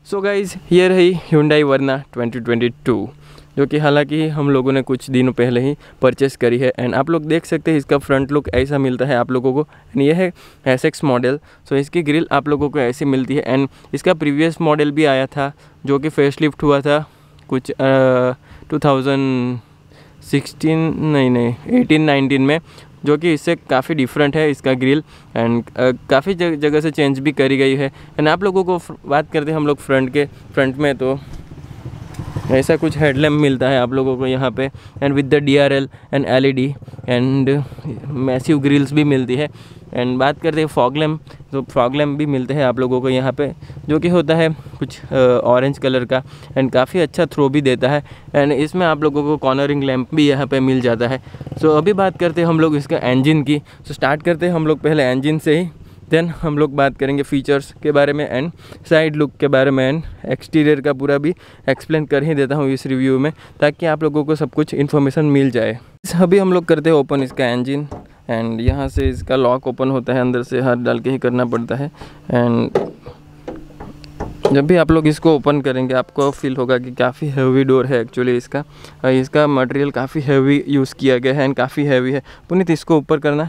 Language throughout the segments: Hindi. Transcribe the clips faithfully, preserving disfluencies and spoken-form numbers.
सो गाइज़ ये रही Hyundai Verna twenty twenty two, जो कि हालांकि हम लोगों ने कुछ दिनों पहले ही परचेस करी है। एंड आप लोग देख सकते हैं इसका फ्रंट लुक ऐसा मिलता है आप लोगों को। एंड ये है एस एक्स मॉडल। सो इसकी ग्रिल आप लोगों को ऐसी मिलती है। एंड इसका प्रीवियस मॉडल भी आया था जो कि फेसलिफ्ट हुआ था कुछ टू थाउजेंड सिक्सटीन नहीं नहीं एटीन नाइनटीन में, जो कि इससे काफ़ी डिफरेंट है इसका ग्रिल। एंड काफ़ी जग, जगह से चेंज भी करी गई है। एंड आप लोगों को बात करते हैं हम लोग फ्रंट के फ्रंट में, तो ऐसा कुछ हेडलैम्प मिलता है आप लोगों को यहाँ पे। And with the D R L and L E D and massive grills भी मिलती है। एंड बात करते हैं फॉग लैम्प, तो फॉग लैम्प भी मिलते हैं आप लोगों को यहाँ पे, जो कि होता है कुछ ऑरेंज कलर का। एंड काफ़ी अच्छा थ्रो भी देता है। एंड इसमें आप लोगों को कॉर्नरिंग लैम्प भी यहाँ पे मिल जाता है। सो so, अभी बात करते हैं हम लोग इसका इंजन की। सो so, स्टार्ट करते हैं हम लोग पहले इंजन से ही, देन हम लोग बात करेंगे फीचर्स के बारे में एंड साइड लुक के बारे में। एंड एक्सटीरियर का पूरा भी एक्सप्लेन कर ही देता हूँ इस रिव्यू में, ताकि आप लोगों को सब कुछ इन्फॉर्मेशन मिल जाए। अभी हम लोग करते हैं ओपन इसका इंजन। एंड यहाँ से इसका लॉक ओपन होता है, अंदर से हाथ डाल के ही करना पड़ता है। एंड जब भी आप लोग इसको ओपन करेंगे आपको फील होगा कि काफ़ी हैवी डोर है एक्चुअली इसका। इसका मटेरियल काफ़ी हैवी यूज़ किया गया है एंड काफ़ी हैवी है। पुनीत इसको ऊपर करना।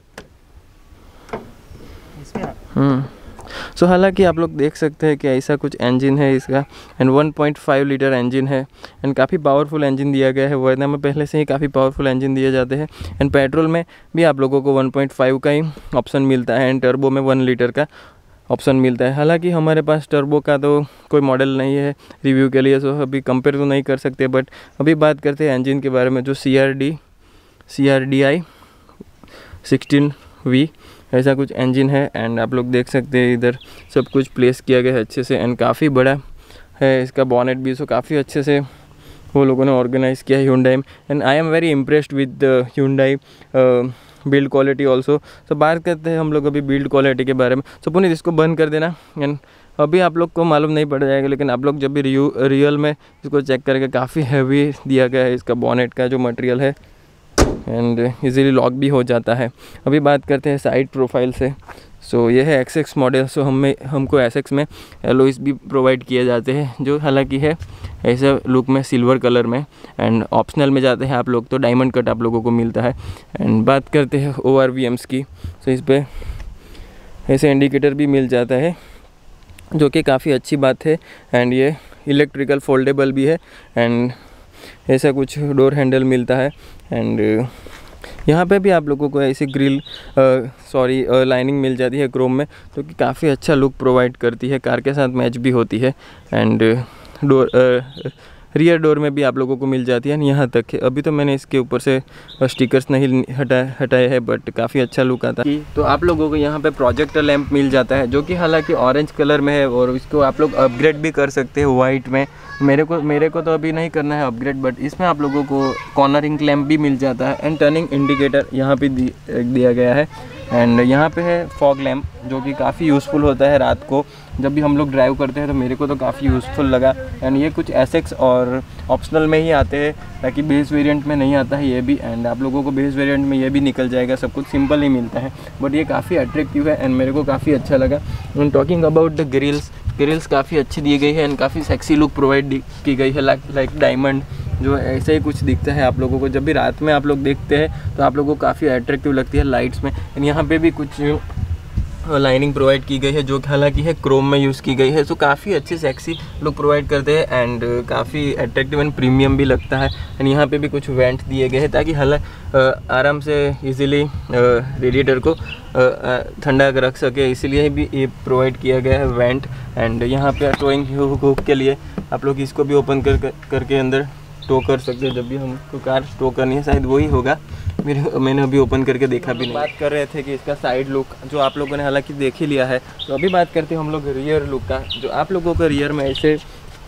हम्म सो so, हालांकि आप लोग देख सकते हैं कि ऐसा कुछ इंजन है इसका। And one point five litre engine है। एंड काफ़ी पावरफुल इंजन दिया गया है। वर्ना में पहले से ही काफ़ी पावरफुल इंजन दिए जाते हैं। एंड पेट्रोल में भी आप लोगों को वन पॉइंट फाइव का ही ऑप्शन मिलता है। एंड टर्बो में वन लीटर का ऑप्शन मिलता है। हालांकि हमारे पास टर्बो का तो कोई मॉडल नहीं है रिव्यू के लिए, सो अभी कंपेयर तो नहीं कर सकते। बट अभी बात करते हैं इंजन के बारे में, जो C R D C R D I sixteen V ऐसा कुछ इंजन है। एंड आप लोग देख सकते हैं इधर सब कुछ प्लेस किया गया है अच्छे से। एंड काफ़ी बड़ा है इसका बॉनेट भी, सो काफ़ी अच्छे से वो लोगों ने ऑर्गेनाइज़ किया है Hyundai में। And I am very impressed with Hyundai build quality also. So बात करते हैं हम लोग अभी बिल्ड क्वालिटी के बारे में। सो पुनीत इसको बंद कर देना। एंड अभी आप लोग को मालूम नहीं पड़ जाएगा, लेकिन आप लोग जब भी रियू रियल में इसको चेक करके काफ़ी हैवी दिया गया है इसका बॉनेट का जो मटेरियल है। एंड इजीली लॉक भी हो जाता है। अभी बात करते हैं साइड प्रोफाइल से। सो so, ये है एक्स एक्स मॉडल। सो हमें हमको एस एक्स में एलॉयज़ भी प्रोवाइड किए जाते हैं, जो हालांकि है ऐसा लुक में सिल्वर कलर में। एंड ऑप्शनल में जाते हैं आप लोग तो डायमंड कट आप लोगों को मिलता है। एंड बात करते हैं ओ आर वी एम्स की। सो so, इस पर ऐसे इंडिकेटर भी मिल जाता है, जो कि काफ़ी अच्छी बात है। एंड ये इलेक्ट्रिकल फोल्डेबल भी है। एंड ऐसा कुछ डोर हैंडल मिलता है। एंड यहाँ पे भी आप लोगों को ऐसी ग्रिल सॉरी लाइनिंग मिल जाती है क्रोम में, जो कि काफ़ी अच्छा लुक प्रोवाइड करती है, कार के साथ मैच भी होती है। एंड डोर रियर डोर में भी आप लोगों को मिल जाती है यहाँ तक है। अभी तो मैंने इसके ऊपर से स्टिकर्स नहीं हटाए हटाए हैं, बट काफ़ी अच्छा लुक आता है। तो आप लोगों को यहाँ पे प्रोजेक्टर लैंप मिल जाता है, जो कि हालांकि ऑरेंज कलर में है। और इसको आप लोग अपग्रेड भी कर सकते हैं वाइट में। मेरे को मेरे को तो अभी नहीं करना है अपग्रेड, बट इसमें आप लोगों को कॉर्नरिंग लैंप भी मिल जाता है। एंड टर्निंग इंडिकेटर यहाँ पे दी, दिया गया है। एंड यहाँ पे है फॉग लैंप, जो कि काफ़ी यूज़फुल होता है रात को जब भी हम लोग ड्राइव करते हैं, तो मेरे को तो काफ़ी यूज़फुल लगा। एंड ये कुछ एस एक्स और ऑप्शनल में ही आते हैं, ताकि बेस वेरिएंट में नहीं आता है ये भी। एंड आप लोगों को बेस वेरिएंट में ये भी निकल जाएगा, सब कुछ सिंपल ही मिलता है, बट ये काफ़ी अट्रैक्टिव है एंड मेरे को काफ़ी अच्छा लगा। And talking about the grills, grills काफ़ी अच्छी दी गई है एंड काफ़ी सेक्सी लुक प्रोवाइड की गई है, लाइक लाइक डायमंड, जो ऐसे ही कुछ दिखता है आप लोगों को। जब भी रात में आप लोग देखते हैं तो आप लोगों को काफ़ी अट्रैक्टिव लगती है लाइट्स में। एंड यहाँ पे भी कुछ लाइनिंग प्रोवाइड की गई है, जो कि हालांकि है क्रोम में यूज़ की गई है। सो काफ़ी अच्छी सेक्सी लुक प्रोवाइड करते हैं एंड काफ़ी अट्रैक्टिव एंड प्रीमियम भी लगता है। एंड यहाँ पे भी कुछ वेंट दिए गए हैं, ताकि हालांकि आराम से इजीली रेडिएटर को ठंडा रख सके, इसीलिए भी ये प्रोवाइड किया गया है वेंट। एंड यहाँ पे टोइंग हुक के लिए आप लोग इसको भी ओपन कर करके अंदर टो कर सकते हैं। जब भी हमको कार टो करनी है, शायद वही होगा, मेरे मैंने अभी ओपन करके देखा भी नहीं। बात कर रहे थे कि इसका साइड लुक जो आप लोगों ने हालांकि देख ही लिया है, तो अभी बात करते हैं हम लोग रियर लुक का। जो आप लोगों को रियर में ऐसे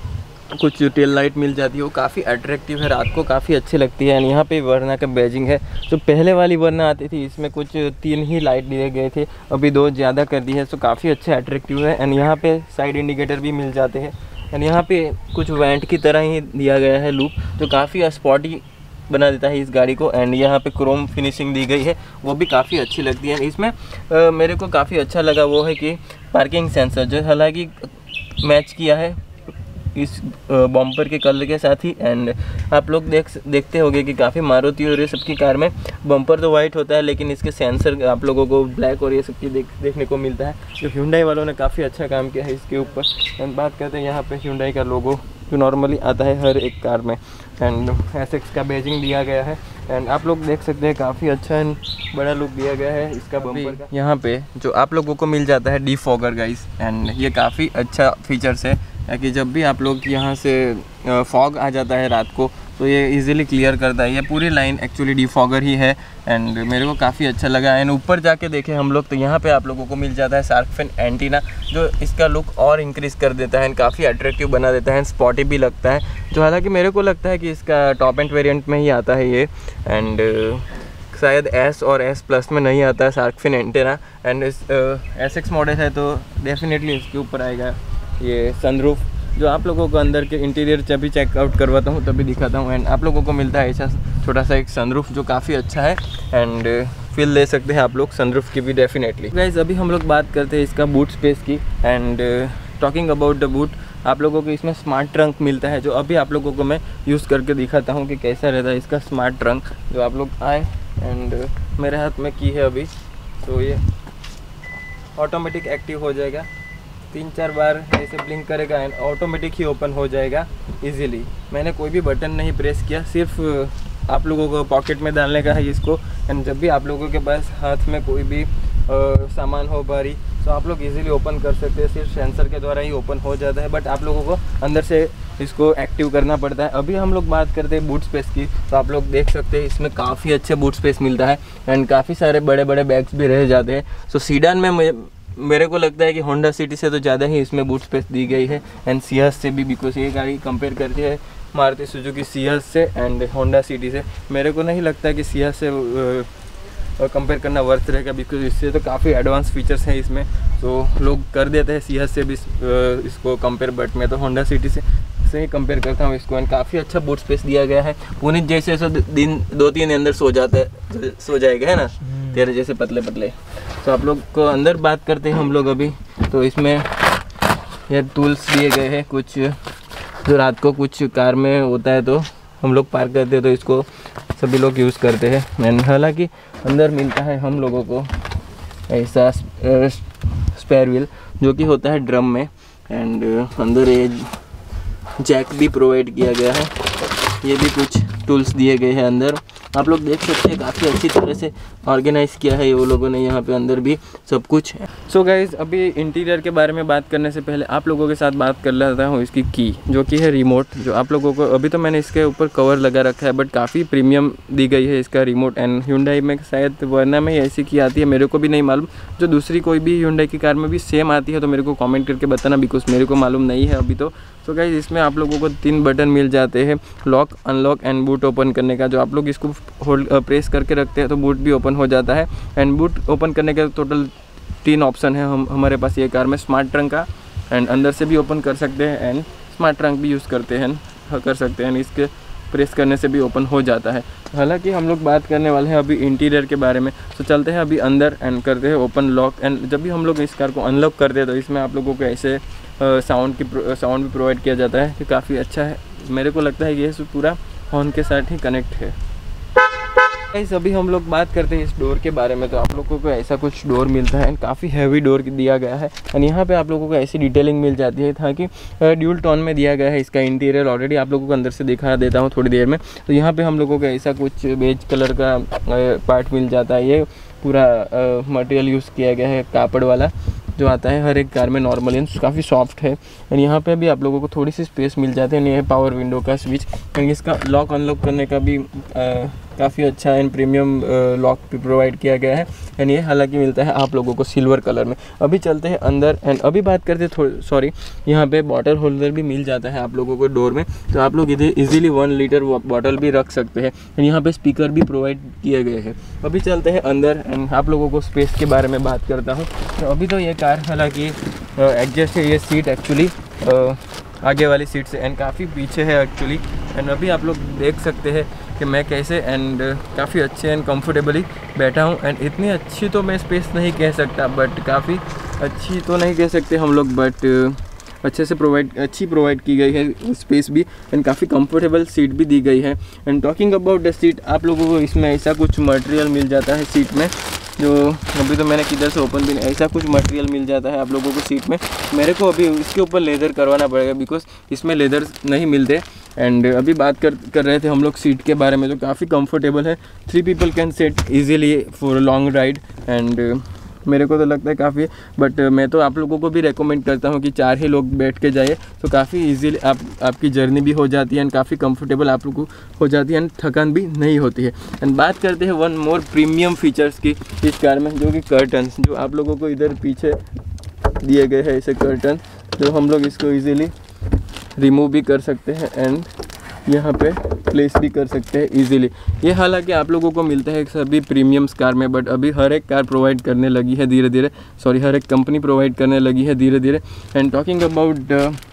कुछ टेल लाइट मिल जाती है, वो काफ़ी अट्रैक्टिव है, रात को काफ़ी अच्छी लगती है। एंड यहाँ पे वर्ना का बैजिंग है। जो पहले वाली वर्ना आती थी इसमें कुछ तीन ही लाइट दिए गए थे, अभी दो ज़्यादा कर दी है, तो काफ़ी अच्छे अट्रैक्टिव है। एंड यहाँ पे साइड इंडिकेटर भी मिल जाते हैं। एंड यहाँ पे कुछ वेंट की तरह ही दिया गया है लुक, जो काफ़ी स्पॉटी बना देता है इस गाड़ी को। एंड यहाँ पे क्रोम फिनिशिंग दी गई है, वो भी काफ़ी अच्छी लगती है। इसमें आ, मेरे को काफ़ी अच्छा लगा वो है कि पार्किंग सेंसर, जो हालांकि मैच किया है इस बम्पर के कलर के साथ ही। एंड आप लोग देख देखते होंगे कि काफ़ी मारुति और ये सबकी कार में बम्पर तो वाइट होता है, लेकिन इसके सेंसर आप लोगों को ब्लैक और ये सब की देख देखने को मिलता है। जो Hyundai वालों ने काफ़ी अच्छा काम किया है इसके ऊपर। एंड बात करते हैं यहाँ पे Hyundai का लोगो जो नॉर्मली आता है हर एक कार में, एंड एसेक्स का बेजिंग दिया गया है। एंड आप लोग देख सकते हैं काफ़ी अच्छा एंड बड़ा लुक दिया गया है इसका बम्पर का। यहाँ पे जो आप लोगों को मिल जाता है डिफॉगर गाइस, एंड ये काफ़ी अच्छा फीचर्स है कि जब भी आप लोग यहाँ से फॉग आ जाता है रात को तो ये इजीली क्लियर करता है। ये पूरी लाइन एक्चुअली डिफॉगर ही है एंड मेरे को काफ़ी अच्छा लगा। एंड ऊपर जाके देखें हम लोग तो यहाँ पे आप लोगों को मिल जाता है शार्क फिन एंटीना, जो इसका लुक और इंक्रीज़ कर देता है एंड काफ़ी अट्रैक्टिव बना देता है एंड स्पॉटी भी लगता है, जो हालांकि मेरे को लगता है कि इसका टॉप एंड वेरिएंट में ही आता है ये। एंड शायद एस और एस प्लस में नहीं आता है शार्क फिन एंटीना। एंड इस एस एक्स मॉडल है तो डेफिनेटली इसके ऊपर आएगा ये सनरूफ, जो आप लोगों को अंदर के इंटीरियर जब भी चेकआउट करवाता हूँ तभी दिखाता हूँ। एंड आप लोगों को मिलता है ऐसा छोटा सा एक सनरूफ जो काफ़ी अच्छा है एंड फील ले सकते हैं आप लोग सनरूफ की भी डेफिनेटली। गाइस अभी हम लोग बात करते हैं इसका बूट स्पेस की। And talking about the boot, आप लोगों को इसमें स्मार्ट ट्रंक मिलता है, जो अभी आप लोगों को मैं यूज़ करके दिखाता हूँ कि कैसा रहता है इसका स्मार्ट ट्रंक। जो आप लोग आए एंड मेरे हाथ में की है अभी, तो ये ऑटोमेटिक एक्टिव हो जाएगा, तीन चार बार ऐसे ब्लिंक करेगा एंड ऑटोमेटिक ही ओपन हो जाएगा इजीली। मैंने कोई भी बटन नहीं प्रेस किया, सिर्फ आप लोगों को पॉकेट में डालने का है इसको। एंड जब भी आप लोगों के पास हाथ में कोई भी आ, सामान हो भारी तो आप लोग इजीली ओपन कर सकते हैं, सिर्फ सेंसर के द्वारा ही ओपन हो जाता है, बट आप लोगों को अंदर से इसको एक्टिव करना पड़ता है। अभी हम लोग बात करते हैं बूट स्पेस की, तो आप लोग देख सकते हैं इसमें काफ़ी अच्छे बूट स्पेस मिलता है एंड काफ़ी सारे बड़े बड़े बैग्स भी रह जाते हैं। सो सीडान में मेरे को लगता है कि होंडा सिटी से तो ज़्यादा ही इसमें बूट स्पेस दी गई है एंड सियाज से भी, बिकॉज ये गाड़ी कंपेयर करती है मारुति सुजुकी सियाज से एंड होंडा सिटी से। मेरे को नहीं लगता कि सियाज से कंपेयर करना वर्थ रहेगा, बिकॉज इससे तो काफ़ी एडवांस फीचर्स हैं इसमें, तो लोग कर देते हैं सियाज से भी इसको कंपेयर, बट मैं तो होंडा सिटी से से ही कंपेयर करता हूँ इसको। एंड काफ़ी अच्छा बूट स्पेस दिया गया है। पुनीत जैसे ऐसा दिन दो तीन अंदर सो जाता है, सो जाएगा है ना, तेरे जैसे पतले पतले। तो आप लोग को अंदर बात करते हैं हम लोग अभी, तो इसमें ये टूल्स दिए गए हैं कुछ, जो रात को कुछ कार में होता है तो हम लोग पार करते हैं तो इसको सभी लोग यूज़ करते हैं। एंड हालांकि अंदर मिलता है हम लोगों को ऐसा स्पेयर व्हील जो कि होता है ड्रम में, एंड अंदर ये जैक भी प्रोवाइड किया गया है, ये भी कुछ टूल्स दिए गए हैं अंदर। आप लोग देख सकते हैं काफ़ी अच्छी तरह से ऑर्गेनाइज किया है वो लोगों ने यहाँ पे अंदर भी सब कुछ है। सो गाइज अभी इंटीरियर के बारे में बात करने से पहले आप लोगों के साथ बात कर लेता हूँ इसकी की, जो कि है रिमोट। जो आप लोगों को अभी तो मैंने इसके ऊपर कवर लगा रखा है, बट काफ़ी प्रीमियम दी गई है इसका रिमोट। एंड Hyundai में शायद वरना में ऐसी की आती है, मेरे को भी नहीं मालूम। जो दूसरी कोई भी Hyundai की कार में भी सेम आती है तो मेरे को कॉमेंट करके बताना, बिकॉज मेरे को मालूम नहीं है अभी तो। तो गाइज इसमें आप लोगों को तीन बटन मिल जाते हैं, lock, unlock and boot open करने का। जो आप लोग इसको होल्ड प्रेस करके रखते हैं तो बूट भी ओपन हो जाता है। एंड बूट ओपन करने के टोटल तीन ऑप्शन है हम हमारे पास ये कार में, स्मार्ट ट्रंक का, एंड अंदर से भी ओपन कर सकते हैं एंड स्मार्ट ट्रंक भी यूज़ करते हैं कर सकते हैं, इसके प्रेस करने से भी ओपन हो जाता है। हालांकि हम लोग बात करने वाले हैं अभी इंटीरियर के बारे में, तो चलते हैं अभी अंदर एंड करते हैं ओपन लॉक। एंड जब भी हम लोग इस कार को अनलॉक करते हैं तो इसमें आप लोगों को ऐसे साउंड की साउंड भी प्रोवाइड किया जाता है, कि काफ़ी अच्छा है। मेरे को लगता है कि ये पूरा हॉर्न के साथ ही कनेक्ट है। गाइस अभी हम लोग बात करते हैं इस डोर के बारे में, तो आप लोगों को ऐसा कुछ डोर मिलता है, काफ़ी हैवी डोर दिया गया है। एंड यहाँ पे आप लोगों को ऐसी डिटेलिंग मिल जाती है ताकि ड्यूल टोन में दिया गया है इसका इंटीरियर। ऑलरेडी आप लोगों को अंदर से दिखा देता हूँ थोड़ी देर में। तो यहाँ पे हम लोगों को ऐसा कुछ बेज कलर का पार्ट मिल जाता है, ये पूरा मटेरियल यूज़ किया गया है कापड़ वाला, जो आता है हर एक कार में नॉर्मली, काफ़ी सॉफ्ट है। एंड यहाँ पे भी आप लोगों को थोड़ी सी स्पेस मिल जाती है। ये पावर विंडो का स्विच, एंड इसका लॉक अनलॉक करने का भी काफ़ी अच्छा एंड प्रीमियम लॉक भी प्रोवाइड किया गया है। एंड ये हालांकि मिलता है आप लोगों को सिल्वर कलर में। अभी चलते हैं अंदर एंड अभी बात करते हैं थोड़ी सॉरी यहाँ पे बॉटल होल्डर भी मिल जाता है आप लोगों को डोर में, तो आप लोग इधर इजीली वन लीटर बॉटल भी रख सकते हैं। एंड यहाँ पे स्पीकर भी प्रोवाइड किए गए हैं। अभी चलते हैं अंदर एंड आप लोगों को स्पेस के बारे में बात करता हूँ। तो अभी तो ये कार हालांकि एडजस्ट है, ये सीट एक्चुअली आगे वाली सीट से एंड काफ़ी पीछे है एक्चुअली। एंड अभी आप लोग देख सकते हैं कि मैं कैसे एंड काफ़ी अच्छे एंड कंफर्टेबली बैठा हूँ। एंड इतनी अच्छी तो मैं स्पेस नहीं कह सकता, बट काफ़ी अच्छी तो नहीं कह सकते हम लोग, बट अच्छे से प्रोवाइड अच्छी प्रोवाइड की गई है स्पेस भी, एंड काफ़ी कंफर्टेबल सीट भी दी गई है। And talking about the seat, आप लोगों को इसमें ऐसा कुछ मटेरियल मिल जाता है सीट में, जो अभी तो मैंने किधर से ओपन भी नहीं, ऐसा कुछ मटेरियल मिल जाता है आप लोगों को सीट में। मेरे को अभी इसके ऊपर लेदर करवाना पड़ेगा बिकॉज इसमें लेदर नहीं मिलते। एंड अभी बात कर कर रहे थे हम लोग सीट के बारे में, जो काफ़ी कंफर्टेबल है। Three people can sit easily for long ride, and मेरे को तो लगता है काफ़ी, बट मैं तो आप लोगों को भी रेकमेंड करता हूँ कि चार ही लोग बैठ के जाइए, तो काफ़ी इजीली आप आपकी जर्नी भी हो जाती है एंड काफ़ी कंफर्टेबल आप लोगों को हो जाती है एंड थकान भी नहीं होती है। एंड बात करते हैं वन मोर प्रीमियम फीचर्स की इस कार में, जो कि कर्टन्स, जो आप लोगों को इधर पीछे दिए गए हैं ऐसे कर्टन, जो हम लोग इसको ईजिली रिमूव भी कर सकते हैं एंड यहाँ पे प्लेस भी कर सकते हैं इजीली। ये हालांकि आप लोगों को मिलता है सभी प्रीमियम्स कार में, बट अभी हर एक कार प्रोवाइड करने लगी है धीरे धीरे, सॉरी हर एक कंपनी प्रोवाइड करने लगी है धीरे धीरे। एंड टॉकिंग अबाउट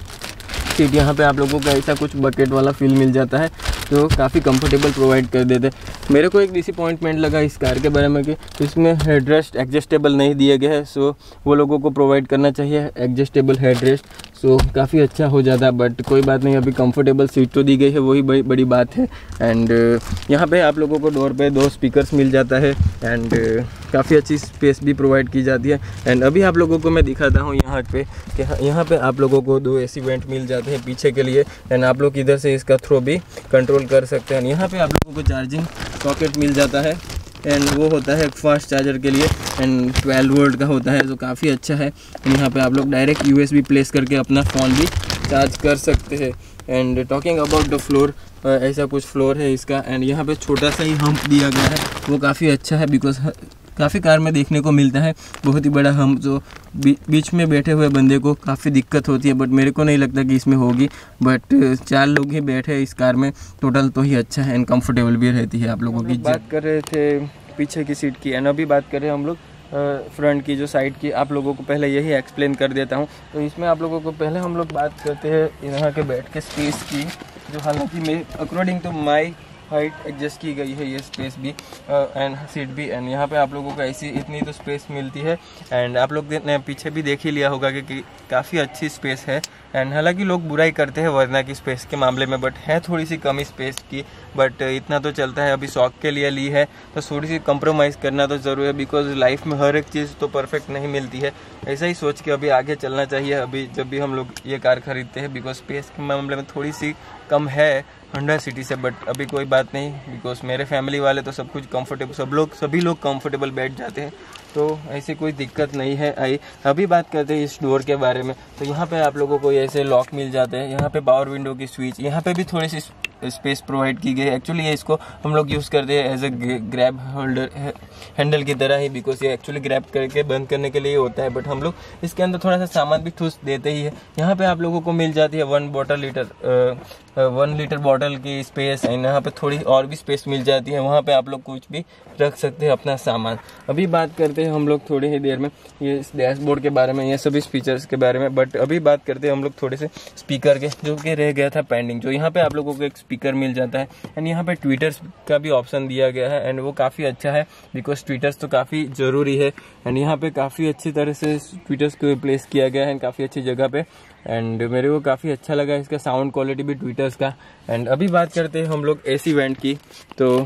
सीट, यहाँ पे आप लोगों को ऐसा कुछ बकेट वाला फील मिल जाता है, जो काफ़ी कंफर्टेबल प्रोवाइड कर देते हैं। मेरे को एक डिसअपॉइंटमेंट लगा इस कार के बारे में कि इसमें हेडरेस्ट एडजस्टेबल नहीं दिए गए हैं, सो वो लोगों को प्रोवाइड करना चाहिए एडजस्टेबल हेडरेस्ट, सो काफ़ी अच्छा हो जाता है। बट कोई बात नहीं, अभी कंफर्टेबल सीट तो दी गई है, वही बड़ी बड़ी बात है। एंड यहाँ पे आप लोगों को डोर पे दो स्पीकर्स मिल जाता है एंड काफ़ी अच्छी स्पेस भी प्रोवाइड की जाती है। एंड अभी आप लोगों को मैं दिखाता हूँ यहाँ पे कि यहाँ पे आप लोगों को दो एसी वेंट मिल जाते हैं पीछे के लिए, एंड आप लोग इधर से इसका थ्रो भी कंट्रोल कर सकते हैं। यहाँ पे आप लोगों को चार्जिंग सॉकेट मिल जाता है, एंड वो होता है फास्ट चार्जर के लिए, एंड ट्वेल्व वोल्ट का होता है, जो काफ़ी अच्छा है। यहाँ पे आप लोग डायरेक्ट यूएसबी प्लेस करके अपना फ़ोन भी चार्ज कर सकते हैं। And talking about the floor, ऐसा कुछ फ्लोर है इसका, एंड यहाँ पे छोटा सा ही हम्प दिया गया है, वो काफ़ी अच्छा है बिकॉज काफ़ी कार में देखने को मिलता है बहुत ही बड़ा हम्प, जो बी, बीच में बैठे हुए बंदे को काफ़ी दिक्कत होती है, बट मेरे को नहीं लगता कि इसमें होगी। बट चार लोग ही बैठे इस कार में टोटल, तो ही अच्छा है एंड कंफर्टेबल भी रहती है आप लोगों की। बात कर रहे थे पीछे की सीट की, एंड अभी बात कर रहे हैं हम लोग फ्रंट की, जो साइड की। आप लोगों को पहले यही एक्सप्लेन कर देता हूँ। तो इसमें आप लोगों को पहले हम लोग बात करते हैं यहाँ के बैठ के स्पेस की, जो हालांकि मैं according to my height adjust की गई है ये स्पेस भी एंड सीट भी। एंड यहाँ पे आप लोगों को ऐसी इतनी तो स्पेस मिलती है, एंड आप लोग ने पीछे भी देख ही लिया होगा कि, कि काफ़ी अच्छी स्पेस है। एंड हालांकि लोग बुराई करते हैं वर्ना की स्पेस के मामले में, बट है थोड़ी सी कमी स्पेस की, बट इतना तो चलता है। अभी शौक के लिए ली है तो थोड़ी सी कंप्रोमाइज़ करना तो ज़रूरी है, बिकॉज लाइफ में हर एक चीज़ तो परफेक्ट नहीं मिलती है। ऐसा ही सोच के अभी आगे चलना चाहिए अभी जब भी हम लोग ये कार खरीदते हैं, बिकॉज स्पेस के मामले में थोड़ी सी कम है होंडा सिटी से, बट अभी कोई बात नहीं, बिकॉज मेरे फैमिली वाले तो सब कुछ कंफर्टेबल, सब लोग सभी लोग कंफर्टेबल बैठ जाते हैं, तो ऐसी कोई दिक्कत नहीं है आई। अभी बात करते हैं इस डोर के बारे में। तो यहाँ पे आप लोगों को ऐसे लॉक मिल जाते हैं, यहाँ पे पावर विंडो की स्विच, यहाँ पे भी थोड़ी सी स्पेस प्रोवाइड की गई है। एक्चुअली इसको हम लोग यूज़ करते हैं as a grab holder handle की तरह ही, बिकॉज ये एक्चुअली ग्रैब करके बंद करने के लिए होता है, बट हम लोग इसके अंदर थोड़ा सा सामान भी ठूस देते ही है। यहाँ पे आप लोगों को मिल जाती है one bottle litre one litre bottle की स्पेस, एंड यहाँ पे थोड़ी और भी स्पेस मिल जाती है, वहाँ पे आप लोग कुछ भी रख सकते हैं अपना सामान। अभी बात करते हैं हम लोग थोड़ी ही देर में ये इस डैशबोर्ड के बारे में, ये सभी फीचर्स के बारे में, बट अभी बात करते हैं हम लोग थोड़े से स्पीकर के, जो कि रह गया था पेंडिंग। जो यहाँ पे आप लोगों को एक स्पीकर मिल जाता है, एंड यहाँ पे ट्विटर्स का भी ऑप्शन दिया गया है, एंड वो काफ़ी अच्छा है बिकॉज ट्विटर्स तो काफ़ी ज़रूरी है। एंड यहाँ पे काफ़ी अच्छी तरह से ट्विटर्स को प्लेस किया गया है काफ़ी अच्छी जगह पे, एंड मेरे को काफ़ी अच्छा लगा इसका साउंड क्वालिटी भी ट्विटर्स का। एंड अभी बात करते हैं हम लोग एसी वेंट की। तो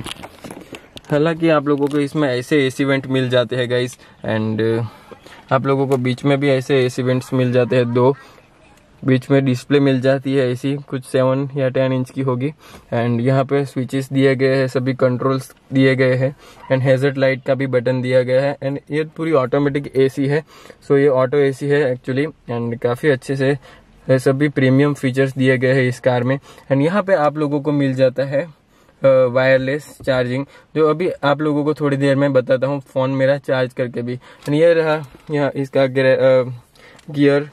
हालांकि आप लोगों को इसमें ऐसे एसी वेंट मिल जाते हैं गाइस, एंड आप लोगों को बीच में भी ऐसे एसी वेंट्स मिल जाते हैं, दो बीच में डिस्प्ले मिल जाती है ऐसी, कुछ सेवन या टेन इंच की होगी। एंड यहाँ पे स्विचेस दिए गए हैं, सभी कंट्रोल्स दिए गए हैं, एंड हैजर्ड लाइट का भी बटन दिया गया है। एंड ये पूरी ऑटोमेटिक एसी है, सो ये ऑटो एसी है एक्चुअली, एंड काफ़ी अच्छे से सभी प्रीमियम फीचर्स दिए गए हैं इस कार में। एंड यहाँ पे आप लोगों को मिल जाता है वायरलेस चार्जिंग, जो अभी आप लोगों को थोड़ी देर में बताता हूँ फ़ोन मेरा चार्ज करके भी। एंड ये रहा यहाँ इसका गियर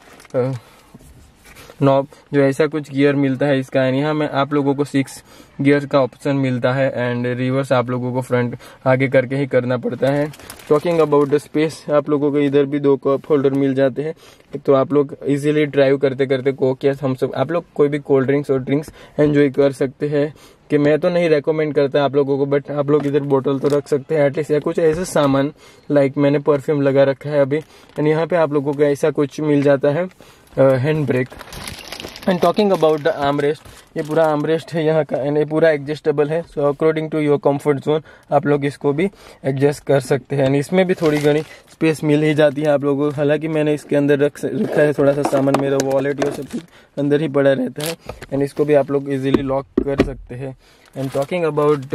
नॉब, जो ऐसा कुछ गियर मिलता है इसका, एंड यहाँ में आप लोगों को सिक्स गियर का ऑप्शन मिलता है, एंड रिवर्स आप लोगों को फ्रंट आगे करके ही करना पड़ता है। टॉकिंग अबाउट द स्पेस, आप लोगों को इधर भी दो कप होल्डर मिल जाते हैं, तो आप लोग इजीली ड्राइव करते करते कोक या हम सब आप लोग कोई भी कोल्ड ड्रिंक्स और ड्रिंक्स एंजॉय कर सकते हैं। कि मैं तो नहीं रेकमेंड करता आप लोगों को, बट आप लोग इधर बोतल तो रख सकते हैं एटलीस्ट, या कुछ ऐसे सामान लाइक मैंने परफ्यूम लगा रखा है अभी। एंड यहाँ पे आप लोगों को ऐसा कुछ मिल जाता है hand brake. And talking about the arm rest, ये पूरा आर्म रेस्ट है यहाँ का एंड ये पूरा एडजस्टेबल है। So according to your comfort zone आप लोग इसको भी एडजस्ट कर सकते हैं। एंड इसमें भी थोड़ी घनी स्पेस मिल ही जाती है आप लोगों को। हालांकि मैंने इसके अंदर रख रखा है थोड़ा सा सामान, मेरा वॉलेट, ये सब कुछ अंदर ही पड़ा रहता है एंड इसको भी आप लोग इजीली लॉक कर सकते हैं। एंड टॉकिंग अबाउट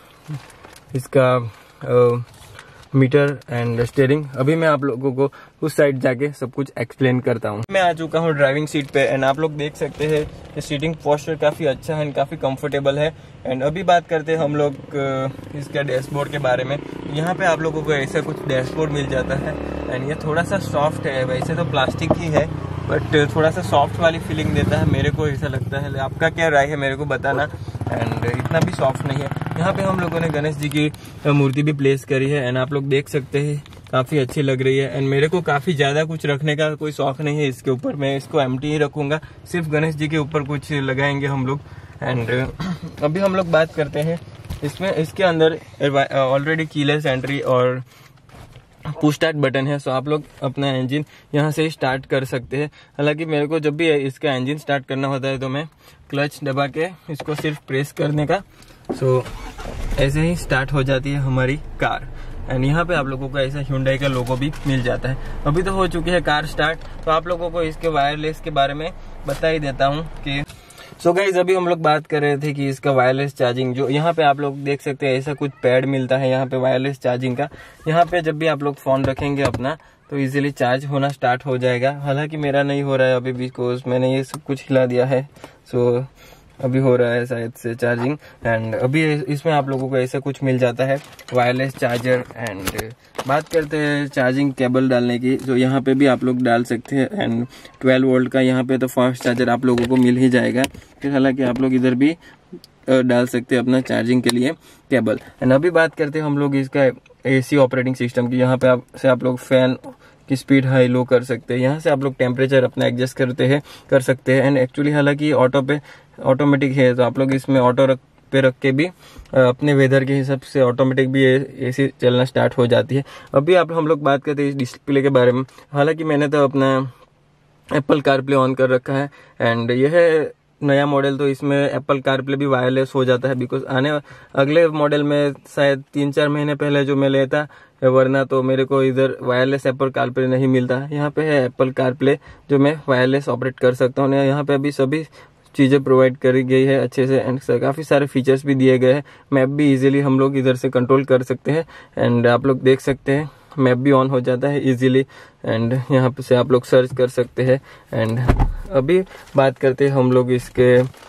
इसका uh, मीटर एंड स्टीयरिंग, अभी मैं आप लोगों को उस साइड जाके सब कुछ एक्सप्लेन करता हूँ। मैं आ चुका हूँ ड्राइविंग सीट पे एंड आप लोग देख सकते हैं कि सीटिंग पोस्चर काफ़ी अच्छा है एंड काफ़ी कंफर्टेबल है। एंड अभी बात करते हैं हम लोग इसका डैशबोर्ड के बारे में। यहाँ पे आप लोगों को ऐसा कुछ डैशबोर्ड मिल जाता है एंड ये थोड़ा सा सॉफ्ट है, वैसे तो प्लास्टिक ही है बट थोड़ा सा सॉफ्ट वाली फीलिंग देता है, मेरे को ऐसा लगता है। आपका क्या राय है मेरे को बताना। एंड इतना भी सॉफ्ट नहीं है। यहाँ पे हम लोगों ने गणेश जी की मूर्ति भी प्लेस करी है एंड आप लोग देख सकते हैं काफ़ी अच्छी लग रही है। एंड मेरे को काफ़ी ज़्यादा कुछ रखने का कोई शौक नहीं है इसके ऊपर, मैं इसको एम्प्टी ही रखूँगा, सिर्फ गणेश जी के ऊपर कुछ लगाएंगे हम लोग। एंड अभी हम लोग बात करते हैं इसमें, इसके अंदर ऑलरेडी कीलेस एंट्री और पुश स्टार्ट बटन है। सो आप लोग अपना इंजन यहाँ से ही स्टार्ट कर सकते हैं। हालांकि मेरे को जब भी इसका इंजन स्टार्ट करना होता है तो मैं क्लच दबा के इसको सिर्फ प्रेस करने का, सो ऐसे ही स्टार्ट हो जाती है हमारी कार। एंड यहाँ पे आप लोगों को ऐसा Hyundai का लोगो भी मिल जाता है। अभी तो हो चुकी है कार स्टार्ट, तो आप लोगों को इसके वायरलेस के बारे में बता ही देता हूँ कि सो so गाइज अभी हम लोग बात कर रहे थे कि इसका वायरलेस चार्जिंग, जो यहाँ पे आप लोग देख सकते हैं ऐसा कुछ पैड मिलता है यहाँ पे वायरलेस चार्जिंग का। यहाँ पे जब भी आप लोग फोन रखेंगे अपना तो इजीली चार्ज होना स्टार्ट हो जाएगा। हालांकि मेरा नहीं हो रहा है अभी बिकॉज मैंने ये सब कुछ हिला दिया है, सो so, अभी हो रहा है शायद से चार्जिंग। एंड अभी इसमें आप लोगों को ऐसा कुछ मिल जाता है वायरलेस चार्जर। एंड बात करते हैं चार्जिंग केबल डालने की, जो यहाँ पे भी आप लोग डाल सकते हैं। एंड ट्वेल्व वोल्ट का यहाँ पे तो फास्ट चार्जर आप लोगों को मिल ही जाएगा। फिर हालांकि आप लोग इधर भी डाल सकते हैं अपना चार्जिंग के लिए केबल। एंड अभी बात करते हैं हम लोग इसका एसी ऑपरेटिंग सिस्टम की। यहाँ पे आप से आप लोग फैन की स्पीड हाई लो कर सकते हैं, यहाँ से आप लोग टेम्परेचर अपना एडजस्ट करते हैं कर सकते हैं। एंड एक्चुअली हालांकि ऑटो पे ऑटोमेटिक है तो आप लोग इसमें ऑटो रख पे रख के भी अपने वेदर के हिसाब से ऑटोमेटिक भी एसी चलना स्टार्ट हो जाती है। अभी आप हम लोग बात करते हैं इस डिस्प्ले के बारे में। हालांकि मैंने तो अपना एप्पल कारप्ले ऑन कर रखा है एंड यह नया मॉडल तो इसमें एप्पल कारप्ले भी वायरलेस हो जाता है, बिकॉज आने अगले मॉडल में शायद तीन चार महीने पहले जो मैं लेता, वरना तो मेरे को इधर वायरलेस एप्पल कारप्ले नहीं मिलता। यहाँ पे है एप्पल कारप्ले जो मैं वायरलेस ऑपरेट कर सकता हूँ। यहाँ पे अभी सभी चीज़ें प्रोवाइड करी गई है अच्छे से एंड काफ़ी सारे फीचर्स भी दिए गए हैं। मैप भी इजीली हम लोग इधर से कंट्रोल कर सकते हैं एंड आप लोग देख सकते हैं मैप भी ऑन हो जाता है इजीली। एंड यहाँ पे से आप लोग सर्च कर सकते हैं। एंड अभी बात करते हैं हम लोग इसके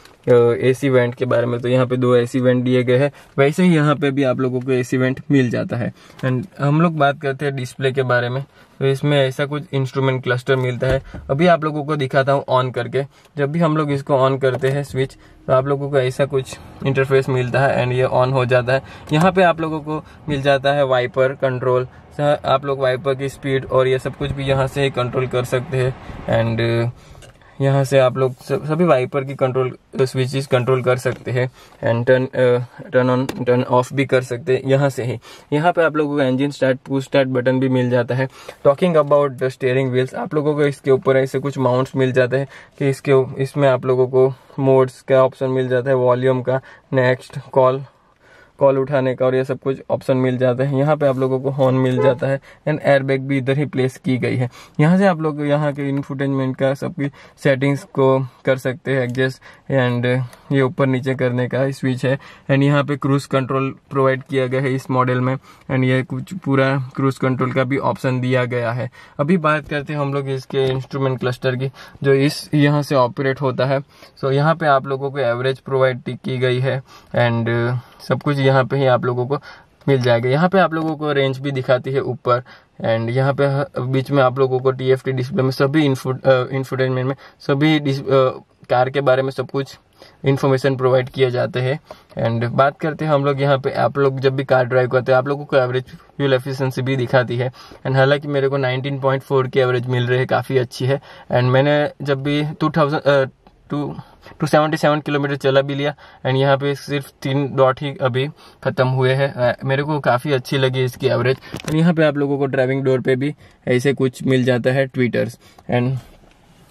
एसी वेंट के बारे में। तो यहाँ पे दो एसी वेंट दिए गए हैं, वैसे ही यहाँ पे भी आप लोगों को एसी वेंट मिल जाता है। एंड हम लोग बात करते हैं डिस्प्ले के बारे में। तो इसमें ऐसा कुछ इंस्ट्रूमेंट क्लस्टर मिलता है। अभी आप लोगों को दिखाता हूँ ऑन करके। जब भी हम लोग इसको ऑन करते हैं स्विच, तो आप लोगों को ऐसा कुछ इंटरफेस मिलता है एंड ये ऑन हो जाता है। यहाँ पे आप लोगों को मिल जाता है वाइपर कंट्रोल, आप लोग वाइपर की स्पीड और ये सब कुछ भी यहाँ से ही कंट्रोल कर सकते हैं। एंड यहाँ से आप लोग सभी वाइपर की कंट्रोल स्विचेस कंट्रोल कर सकते हैं and turn turn on turn off भी कर सकते हैं यहाँ से ही। यहाँ पे आप लोगों को engine start push start button भी मिल जाता है। Talking about the steering wheels, आप लोगों को इसके ऊपर ऐसे कुछ माउंट्स मिल जाते हैं कि इसके इसमें आप लोगों को मोड्स का ऑप्शन मिल जाता है, वॉल्यूम का, नेक्स्ट, कॉल कॉल उठाने का और ये सब कुछ ऑप्शन मिल जाता है। यहाँ पे आप लोगों को हॉर्न मिल जाता है एंड एयरबैग भी इधर ही प्लेस की गई है। यहाँ से आप लोग यहाँ के इंफोटेनमेंट का सबकी सेटिंग्स को कर सकते हैं एडजस्ट। एंड ये ऊपर नीचे करने का स्विच है एंड यहाँ पे क्रूज कंट्रोल प्रोवाइड किया गया है इस मॉडल में एंड ये कुछ पूरा क्रूज कंट्रोल का भी ऑप्शन दिया गया है। अभी बात करते हैं हम लोग इसके इंस्ट्रूमेंट क्लस्टर की, जो इस यहाँ से ऑपरेट होता है। सो यहाँ पे आप लोगों को एवरेज प्रोवाइड की गई है एंड सब कुछ यहाँ पे ही आप लोगों को मिल जाएगा। यहाँ पे आप लोगों को रेंज भी दिखाती है ऊपर एंड यहाँ पे बीच में आप लोगों को टीएफटी डिस्प्ले में सभी इंफोटेनमेंट में सभी कार के बारे में सब कुछ इन्फॉर्मेशन प्रोवाइड किए जाते हैं। एंड बात करते हैं हम लोग यहाँ पे, आप लोग जब भी कार ड्राइव करते हैं आप लोगों को एवरेज फ्यूल एफिशिएंसी भी दिखाती है। एंड हालांकि मेरे को नाइनटीन पॉइंट फोर की एवरेज मिल रही है, काफ़ी अच्छी है। एंड मैंने जब भी two thousand two two seventy seven kilometre चला भी लिया एंड यहाँ पे सिर्फ तीन डॉट ही अभी खत्म हुए हैं। मेरे को काफ़ी अच्छी लगी इसकी एवरेज। और यहाँ पे आप लोगों को ड्राइविंग डोर पे भी ऐसे कुछ मिल जाता है ट्विटर्स। एंड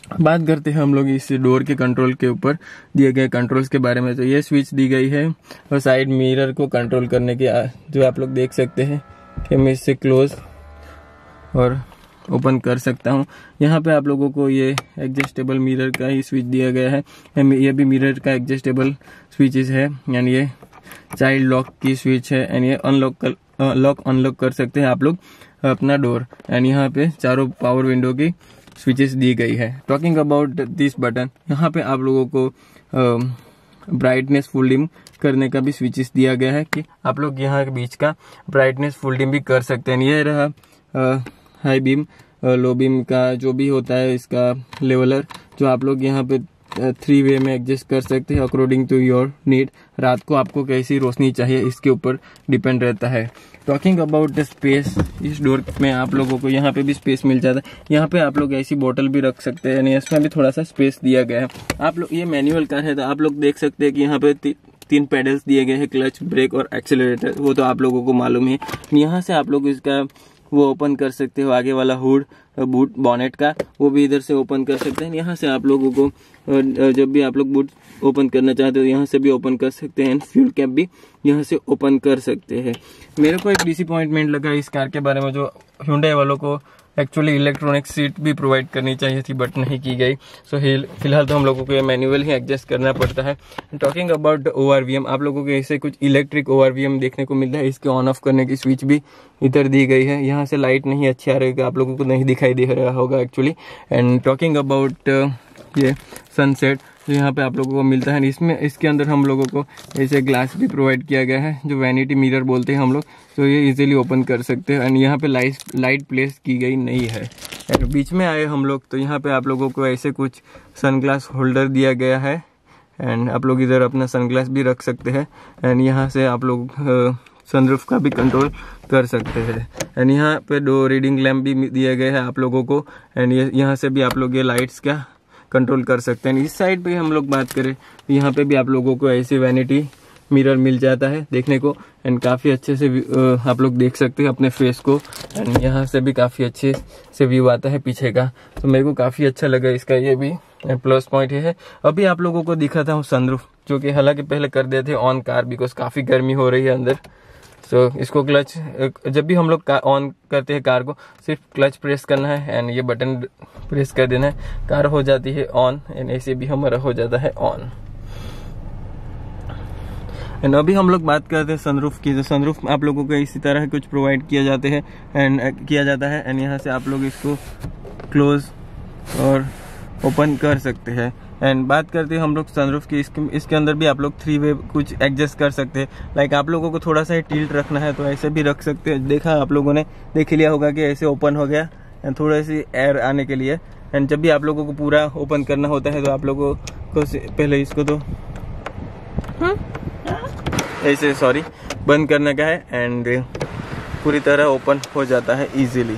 बात करते हैं हम लोग इस डोर के कंट्रोल के ऊपर दिए गए कंट्रोल्स के बारे में। तो ये स्विच दी गई है और साइड मिरर को कंट्रोल करने की, जो आप लोग देख सकते हैं कि मैं इससे क्लोज और ओपन कर सकता हूँ। यहाँ पे आप लोगों को ये एडजस्टेबल मिरर का ही स्विच दिया गया है। ये भी मिरर का एडजस्टेबल स्विचेस है, यानी ये चाइल्ड लॉक की स्विच है एंड ये अनलॉक लॉक अनलॉक कर सकते हैं आप लोग अपना डोर। एंड यहाँ पे चारों पावर विंडो की स्विचेस दी गई है। टॉकिंग अबाउट दिस बटन, यहाँ पे आप लोगों को ब्राइटनेस फुल डिम करने का भी स्विचेस दिया गया है कि आप लोग यहाँ के बीच का ब्राइटनेस फुल डिम भी कर सकते हैं। ये रहा हाई बीम लो बीम का जो भी होता है इसका लेवलर, जो आप लोग यहाँ पे थ्री वे में एडजस्ट कर सकते हैं अकॉर्डिंग टू योर नीड। रात को आपको कैसी रोशनी चाहिए इसके ऊपर डिपेंड रहता है। टॉकिंग अबाउट द स्पेस, इस डोर में आप लोगों को यहाँ पे भी स्पेस मिल जाता है। यहाँ पे आप लोग ऐसी बोतल भी रख सकते हैं, यानी इसमें भी थोड़ा सा स्पेस दिया गया है। आप लोग, ये मैनुअल कार है तो आप लोग देख सकते हैं कि यहाँ पे ती, तीन पेडल्स दिए गए हैं, क्लच, ब्रेक और एक्सेलरेटर, वो तो आप लोगों को मालूम है। यहाँ से आप लोग इसका वो ओपन कर सकते हो, आगे वाला हुड बूट बॉनेट का वो भी इधर से ओपन कर सकते हैं। यहाँ से आप लोगों को जब भी आप लोग बूट ओपन करना चाहते हो यहाँ से भी ओपन कर सकते हैं। फ्यूल कैप भी यहाँ से ओपन कर सकते हैं। मेरे को एक डिसअपॉइंटमेंट लगा इस कार के बारे में, जो Hyundai वालों को एक्चुअली इलेक्ट्रॉनिक सीट भी प्रोवाइड करनी चाहिए थी बट नहीं की गई। सो फिलहाल तो हम लोगों को ये मैनुअल ही एडजस्ट करना पड़ता है। Talking about O R V M, आप लोगों को ऐसे कुछ electric O R V M देखने को मिलता है। इसके ऑन ऑफ करने की स्विच भी इधर दी गई है। यहाँ से लाइट नहीं अच्छी आ रही है, आप लोगों को नहीं दिखाई दे रहा होगा एक्चुअली। एंड टॉकिंग अबाउट ये सनसेट जो यहाँ पे आप लोगों को मिलता है, इसमें इसके अंदर हम लोगों को ऐसे ग्लास भी प्रोवाइड किया गया है जो वैनिटी मिरर बोलते हैं हम लोग। तो ये इजीली ओपन कर सकते हैं। एंड यहाँ पे लाइट लाइट प्लेस की गई नहीं है। एंड बीच में आए हम लोग तो यहाँ पे आप लोगों को ऐसे कुछ सनग्लास होल्डर दिया गया है एंड आप लोग इधर अपना सनग्लास भी रख सकते हैं। एंड यहाँ से आप लोग सनरूफ का भी कंट्रोल कर सकते हैं। एंड यहाँ पे दो रीडिंग लैम्प भी दिए गए हैं आप लोगों को। एंड ये यहाँ से भी आप लोग ये लाइट्स का कंट्रोल कर सकते हैं। इस साइड पे हम लोग बात करें तो यहाँ पे भी आप लोगों को ऐसे वैनिटी मिरर मिल जाता है देखने को। एंड काफ़ी अच्छे से आप लोग देख सकते हैं अपने फेस को। एंड यहाँ से भी काफ़ी अच्छे से व्यू आता है पीछे का, तो मेरे को काफ़ी अच्छा लगा इसका। ये भी प्लस पॉइंट है। अभी आप लोगों को दिखाता हूँ सनरूफ, जो कि हालांकि पहले कर देते ऑन कार बिकॉज काफ़ी गर्मी हो रही है अंदर। सो so, इसको क्लच जब भी हम लोग ऑन करते हैं कार को सिर्फ क्लच प्रेस करना है एंड ये बटन प्रेस कर देना है, कार हो जाती है ऑन। एंड ऐसे भी हमारा हो जाता है ऑन। एंड अभी हम लोग बात करते हैं सनरूफ की। तो सनरूफ आप लोगों को इसी तरह कुछ प्रोवाइड किया जाते हैं एंड किया जाता है। एंड यहाँ से आप लोग इसको क्लोज और ओपन कर सकते हैं। एंड बात करते हैं हम लोग सनरूफ की, इसके इसके अंदर भी आप लोग थ्री वे कुछ एडजस्ट कर सकते हैं। लाइक आप लोगों को थोड़ा सा टिल्ट रखना है तो ऐसे भी रख सकते हैं। देखा आप लोगों ने देख लिया होगा कि ऐसे ओपन हो गया एंड थोड़ा सी एयर आने के लिए। एंड जब भी आप लोगों को पूरा ओपन करना होता है तो आप लोगों को पहले इसको तो ऐसे सॉरी बंद करने का है एंड पूरी तरह ओपन हो जाता है इजीली।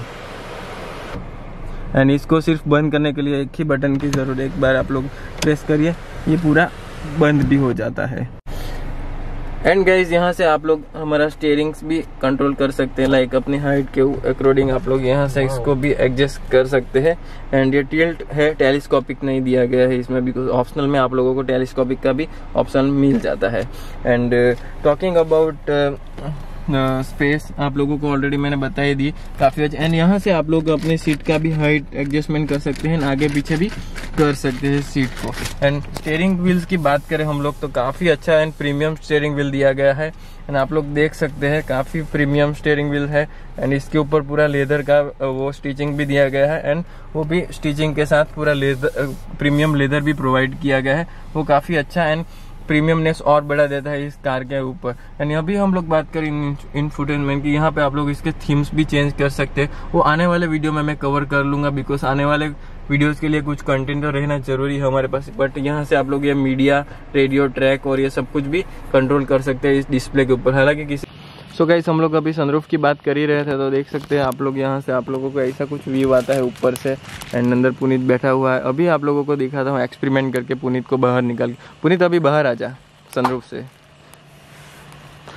एंड इसको सिर्फ बंद करने के लिए एक ही बटन की ज़रूरत है, एक बार आप लोग प्रेस करिए ये पूरा बंद भी हो जाता है। एंड गाइज यहाँ से आप लोग हमारा स्टीयरिंग्स भी कंट्रोल कर सकते हैं। लाइक अपनी हाइट के अकॉर्डिंग आप लोग यहाँ से इसको भी एडजस्ट कर सकते हैं। एंड ये टिल्ट है, टेलीस्कोपिक नहीं दिया गया है इसमें, बिकॉज ऑप्शनल में आप लोगों को टेलीस्कोपिक का भी ऑप्शन मिल जाता है। एंड टॉकिंग अबाउट स्पेस आप लोगों को ऑलरेडी मैंने बता ही दी काफ़ी अच्छा। एंड यहाँ से आप लोग अपने सीट का भी हाइट एडजस्टमेंट कर सकते हैं, आगे पीछे भी कर सकते हैं सीट को। एंड स्टीयरिंग व्हील्स की बात करें हम लोग तो काफ़ी अच्छा एंड प्रीमियम स्टीयरिंग व्हील दिया गया है। एंड आप लोग देख सकते हैं काफ़ी प्रीमियम स्टीयरिंग व्हील है। एंड इसके ऊपर पूरा लेदर का वो स्टिचिंग भी दिया गया है एंड वो भी स्टिचिंग के साथ पूरा लेदर प्रीमियम लेदर भी प्रोवाइड किया गया है। वो काफ़ी अच्छा एंड प्रीमियमनेस और बढ़ा देता है इस कार के ऊपर। एंड अभी हम लोग बात करें इंफोटेनमेंट की, यहाँ पे आप लोग इसके थीम्स भी चेंज कर सकते हैं। वो आने वाले वीडियो में मैं कवर कर लूंगा बिकॉज आने वाले वीडियोस के लिए कुछ कंटेंट तो रहना जरूरी है हमारे पास। बट यहाँ से आप लोग ये मीडिया, रेडियो, ट्रैक और ये सब कुछ भी कंट्रोल कर सकते हैं इस डिस्प्ले के ऊपर। हालांकि किसी सो so गाइस हम लोग अभी सनरूफ की बात कर ही रहे थे तो देख सकते हैं आप लोग यहाँ से आप लोगों को ऐसा कुछ व्यू आता है ऊपर से। एंड अंदर पुनीत बैठा हुआ है। अभी आप लोगों को दिखाता हूँ एक्सपेरिमेंट करके पुनीत को बाहर निकाल। पुनीत अभी बाहर आ जा सनरूफ से।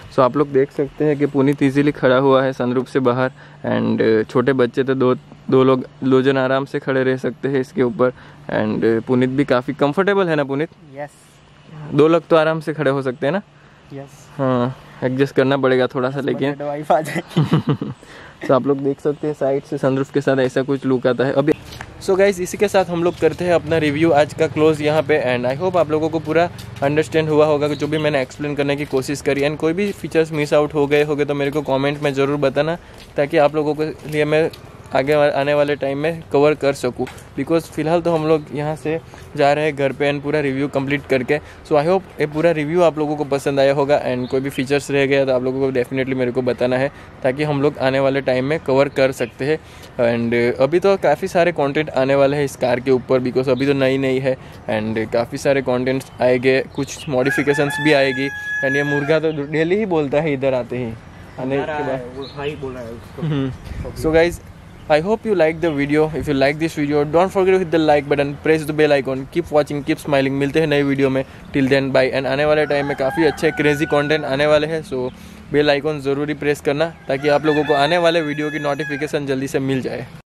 सो आप लोग देख सकते हैं कि पुनीत इजीली खड़ा हुआ है सनरूफ से बाहर, एंड छोटे बच्चे तो दो दो लोग दो जन आराम से खड़े रह सकते हैं इसके ऊपर। एंड पुनीत भी काफ़ी कंफर्टेबल है ना पुनीत? यस। दो लोग तो आराम से खड़े हो सकते हैं ना? यस। हाँ, एडजस्ट करना पड़ेगा थोड़ा सा, लेकिन वाइफ आ जाएगी। तो आप लोग देख सकते हैं साइड से सनरूफ के साथ ऐसा कुछ लुक आता है अभी। सो गाइस, इसी के साथ हम लोग करते हैं अपना रिव्यू आज का क्लोज यहाँ पे। एंड आई होप आप लोगों को पूरा अंडरस्टैंड हुआ होगा कि जो भी मैंने एक्सप्लेन करने की कोशिश करी। एंड कोई भी फीचर्स मिस आउट हो गए होंगे तो मेरे को कमेंट में ज़रूर बताना, ताकि आप लोगों के लिए मैं आगे आने वाले टाइम में कवर कर सकूँ। बिकॉज फिलहाल तो हम लोग यहाँ से जा रहे हैं घर पे एंड पूरा रिव्यू कंप्लीट करके। सो आई होप ये पूरा रिव्यू आप लोगों को पसंद आया होगा। एंड कोई भी फीचर्स रह गया तो आप लोगों को डेफिनेटली मेरे को बताना है, ताकि हम लोग आने वाले टाइम में कवर कर सकते हैं। एंड अभी तो काफ़ी सारे कंटेंट आने वाले हैं इस कार के ऊपर, बिकॉज अभी तो नई नई है एंड काफ़ी सारे कंटेंट्स आएंगे, कुछ मॉडिफिकेशंस भी आएगी। एंड ये मुर्गा तो डेली ही बोलता है इधर आते ही आने के बाद। So guys, I hope you like the video. If you like this video, don't forget to hit the like button, press the bell icon, keep watching, keep smiling. मिलते हैं नई वीडियो में। Till then, bye. एंड आने वाले टाइम में काफ़ी अच्छे क्रेजी कंटेंट आने वाले हैं, सो बेल आइकॉन ज़रूरी प्रेस करना, ताकि आप लोगों को आने वाले वीडियो की नोटिफिकेशन जल्दी से मिल जाए।